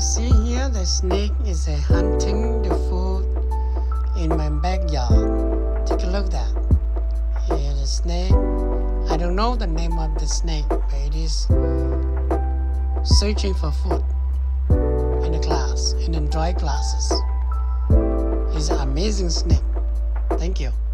see here, the snake is hunting the food in my backyard. Take a look at that. Here the snake. I don't know the name of the snake, but it is searching for food in the glass, in the dry glasses. It's an amazing snake. Thank you.